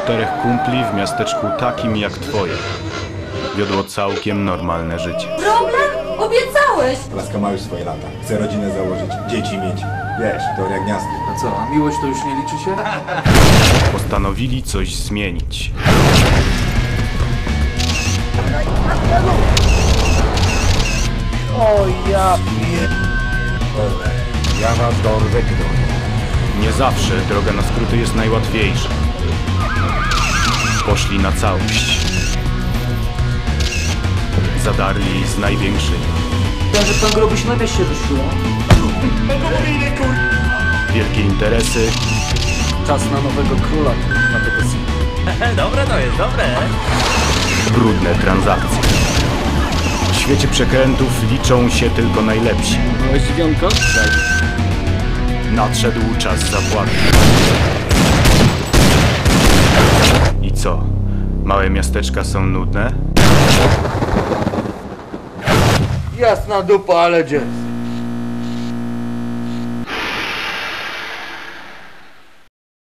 4 kumpli w miasteczku takim jak twoje wiodło całkiem normalne życie. Problem? Obiecałeś! Laska ma już swoje lata. Chce rodzinę założyć, dzieci mieć. Wiesz, teoria gniazda. A co, a miłość to już nie liczy się? Postanowili coś zmienić. Ja was dorwę, Nie zawsze droga na skróty jest najłatwiejsza. Poszli na całość. Zadarli z największymi. Ja, że pan Grobuś na wieś się wyszło. Wielkie interesy, Czas na nowego króla, na tego syna. Dobre to jest, dobre. brudne transakcje. W świecie przekrętów liczą się tylko najlepsi. Byłeś dzwonko? Nadszedł czas zapłaty. I co? Małe miasteczka są nudne? Jasna dupa, ale gdzie?